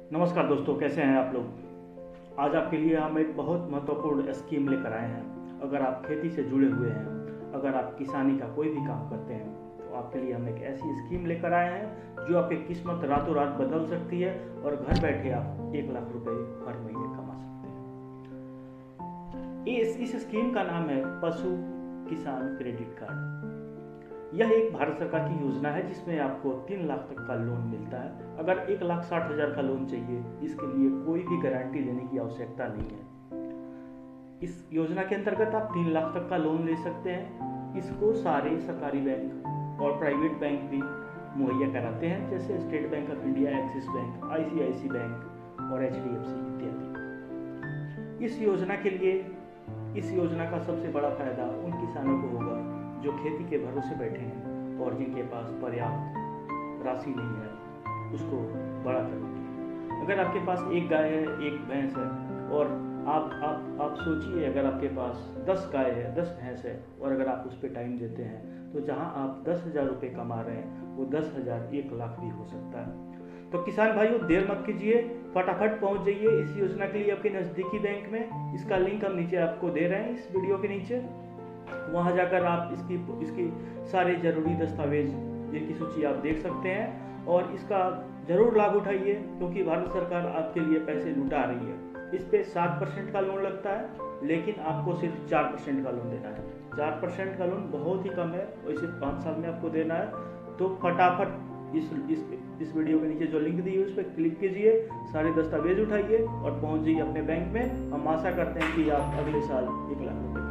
नमस्कार दोस्तों, कैसे हैं आप लोग। आज आपके लिए हम एक बहुत महत्वपूर्ण स्कीम लेकर आए हैं। अगर आप खेती से जुड़े हुए हैं, अगर आप किसानी का कोई भी काम करते हैं, तो आपके लिए हम एक ऐसी स्कीम लेकर आए हैं जो आपकी किस्मत रातों रात बदल सकती है और घर बैठे आप 1 लाख रुपए हर महीने कमा सकते हैं। इस स्कीम का नाम है पशु किसान क्रेडिट कार्ड। यह एक भारत सरकार की योजना है जिसमें आपको 3 लाख तक का लोन मिलता है। अगर 1,60,000 का लोन चाहिए, इसके लिए कोई भी गारंटी लेने की आवश्यकता नहीं है। इस योजना के अंतर्गत आप 3 लाख तक का लोन ले सकते हैं। इसको सारे सरकारी बैंक और प्राइवेट बैंक भी मुहैया कराते हैं, जैसे State Bank of India, Axis Bank, ICICI bank और HDFC इत्यादि। इस योजना का सबसे बड़ा फायदा उन किसानों को होगा जो खेती के भरोसे बैठे हैं और जिनके पास पर्याप्त राशि नहीं है उसको बड़ा करने के लिए। अगर आपके पास एक गाय है, एक भैंस है, और आप सोचिए, अगर आपके पास 10 गाय है, 10 भैंस है, और अगर आप उस पर टाइम देते हैं तो जहां आप 10,000 रुपये कमा रहे हैं वो 10,000 1 लाख भी हो सकता है। तो किसान भाइयों, देर मत कीजिए, फटाफट पहुंच जाइए इस योजना के लिए आपके नज़दीकी बैंक में। इसका लिंक हम नीचे आपको दे रहे हैं इस वीडियो के नीचे। वहां जाकर आप इसकी सारे जरूरी दस्तावेज जिनकी सूची आप देख सकते हैं और इसका जरूर लाभ उठाइए, क्योंकि भारत सरकार आपके लिए पैसे लुटा रही है। इस पे 7% का लोन लगता है, लेकिन आपको सिर्फ 4% का लोन देना है। 4% का लोन बहुत ही कम है और इसे 5 साल में आपको देना है। तो फटाफट इस वीडियो के नीचे जो लिंक दी है उस पर क्लिक कीजिए, सारे दस्तावेज उठाइए और पहुंच जाइए अपने बैंक में। हम आशा करते हैं कि आप अगले साल 1 लाख रुपये